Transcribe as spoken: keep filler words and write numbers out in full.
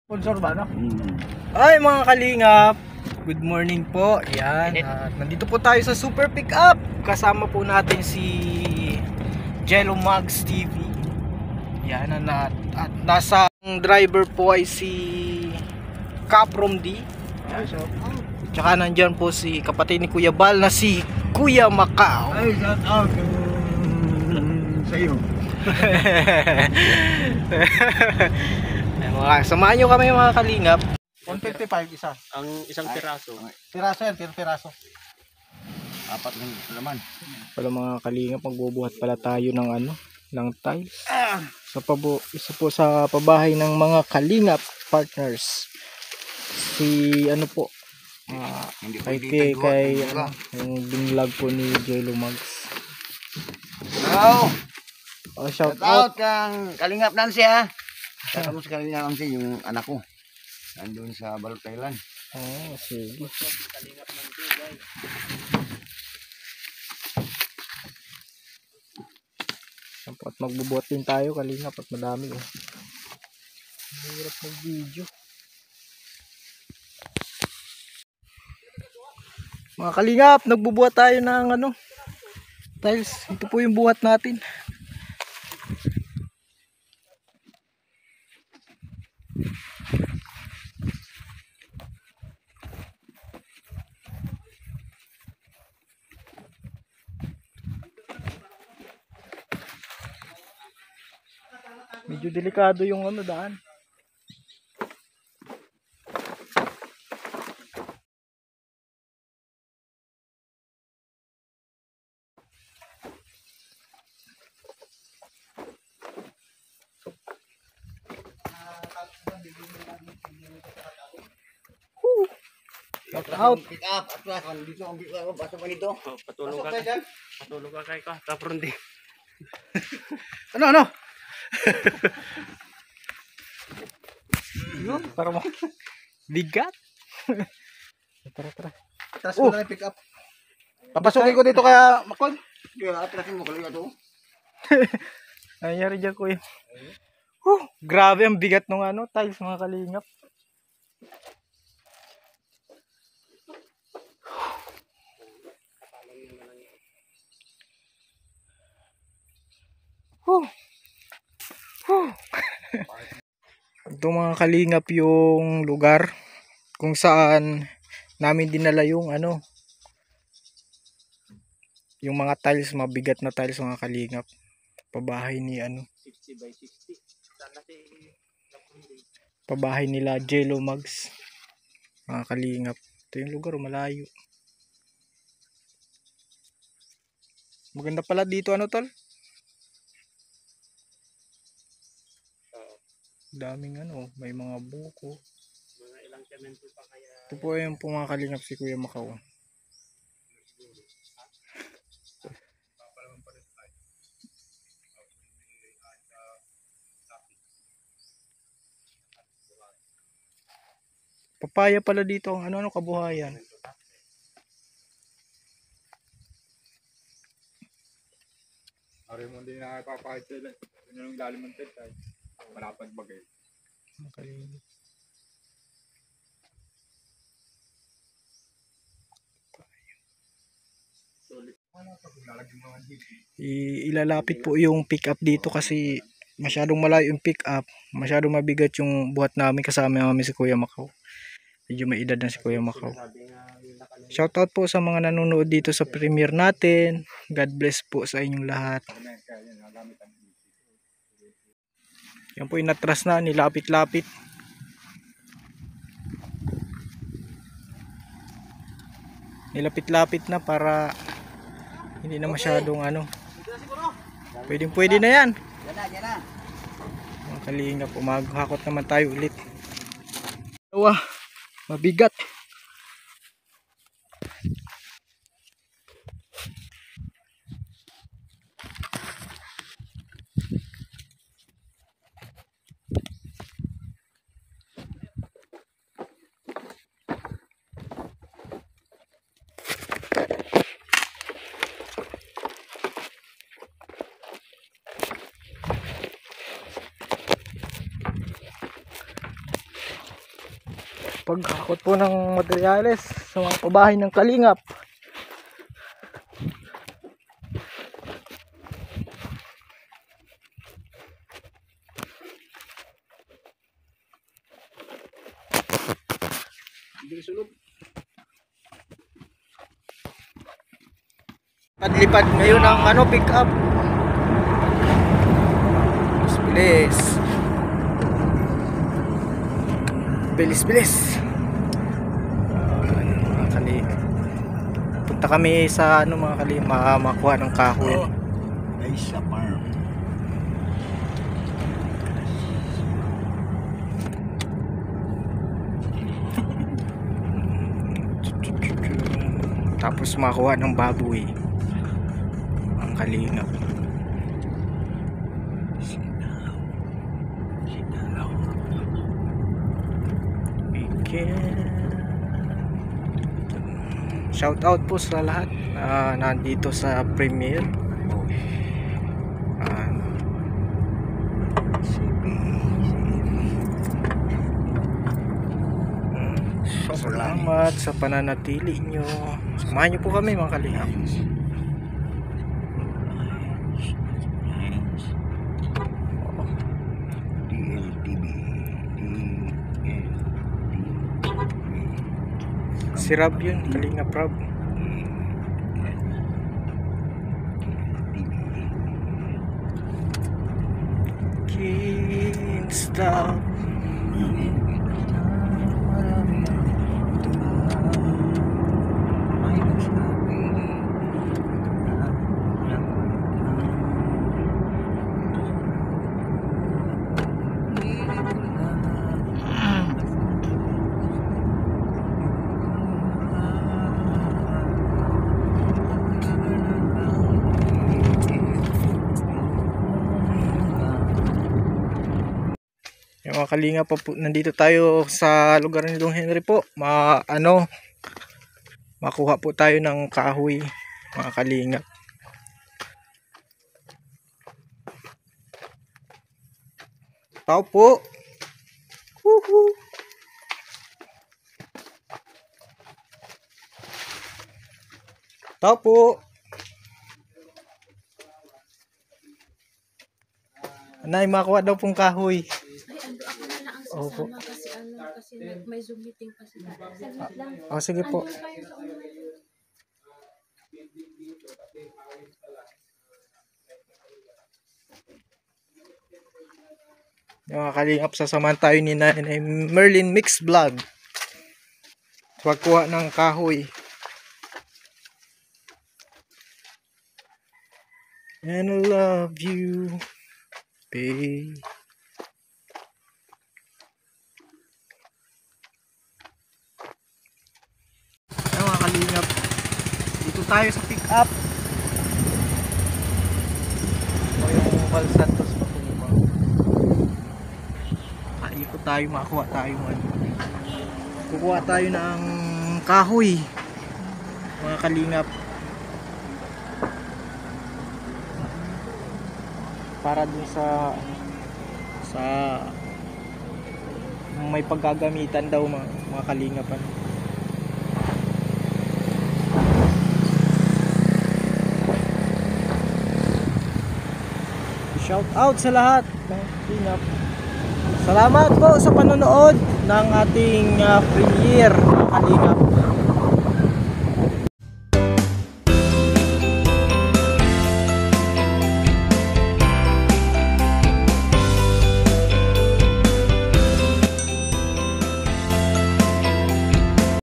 Sponsor ba, no? Hmm. Ay mga kalingap, good morning po. Yan, at nandito po tayo sa Super Pickup. Kasama po natin si Jello Mugs T V. Yan, at, at nasa driver po ay si Caprom D. Yan, so, tsaka nandyan po si kapatid ni Kuya Bal na si Kuya Macau. Ay, shout out um, sa iyo. Mga, samahan nyo kami mga kalingap. one fifty-five isa. Ang isang piraso. Piraso yan, pir piraso. Apat ng laman. Pala mga kalingap, magbubuhat pala tayo ng ano, ng tiles. Sa pabo, isa po sa pabahay ng mga kalingap partners. Si ano po, uh, Hindi kay pwede kay, tayo, kay tayo ano, yung binlog po ni Jello Mugs. Hello! Oh, shout Shout out. out kang Kalingap Nancy ha. Shout out sa Kalingap Nancy, yung anak ko. Nandun sa Balot, Thailand. Oh, sige. At magbubuhat din tayo kalingap at madami oh. Mahirap mag-video. Mga kalingap, nagbubuhat tayo ng ano, tiles. Ito po yung buhat natin. Medyo delikado yung ano daan. Shout out. Pick up, atlas. Dito ang pick up. Basta pa nito. Oh, patulong ka. Patulong ka kay ka. Tapos din. Ano, ano? Yun, para mo. Bigat. Tara, tara. Atras ko na yung pick up. Papasukin ko dito kaya Makon. Kaya atrasin mo Kalingap to. Nangyari dyan kuya. Huh, grabe ang bigat ng ano, tiles mga kalingap. Huh. Huh. Ito mga kalingap yung lugar kung saan namin dinala yung ano, yung mga tiles, mabigat na tiles mga kalingap. Pabahay ni ano, sixty by sixty. Sana si pabahay nila Jello Mugs mga kalingap. Ito yung lugar, malayo. Maganda pala dito ano tol, daming ano, may mga buko. mga ilang semento pa kaya. Ito po yung po mga kalingap si Kuya Macau. Papaya pala dito ang ano, ano kabuhayan. Ari mo din na papakit sila. Yun yung lalim ng tent ay malapad bagay. Mga kalingap. I- ilalapit po yung pick up dito kasi masyadong malayo yung pick up, masyadong mabigat yung buhat namin, kasama namin si Kuya Macau. Medyo may edad na si Kuya Macau. Shoutout po sa mga nanonood dito sa premiere natin. God bless po sa inyong lahat. Yan po yung natras na, nilapit-lapit. Nilapit-lapit na para hindi na masyadong ano. Pwedeng pwede na yan. Yan na, yan na. Mga kalingap, umaghakot naman tayo ulit. Wah, mabigat. paghakot po ng materyales sa mga pabahay ng Kalingap. Lipad ngayon ang ano, pick up. Bilis. Bilis, bilis. Uh, mga kali. Punta kami sa ano mga kali, ma makuha ng kahoy. Ay, sa farm. Tapos makuha ng baboy. Ang Kalingap. Shout out po sa lahat na nandito sa premiere. Uh, Salamat sa pananatili nyo. Samahan nyo po kami mga Kalingap. Si Rob yun, Kalingap Rob. Can't stop. Yung mga Kalingap po, po, nandito tayo sa lugar ni Dong Henry po. Ma, ano, makuha po tayo ng kahoy, mga Kalingap. Tao po. Woohoo. Tao po. Anay, makuha daw pong kahoy. Ako na lang ang Opo. sasama kasi ano, kasi may Zoom meeting pa sila. Saglit lang. Oh, sige po. Andun kayo sa online. Yung mga Kalingap, sasamahan tayo ni Nanay Merlin Mix Vlog. Pagkuha ng kahoy. And I love you, babe. Ayun mga Kalingap, dito tayo sa pick up. O yung Val Santos Patumba. Ikot tayo, makakuha tayo ano. Kukuha tayo ng kahoy, mga Kalingap, para dun sa sa may paggagamitan daw mga, mga Kalingap ano. Shout out sa lahat ng Kalingap. Salamat po sa panonood ng ating uh, premiere, mga Kalingap.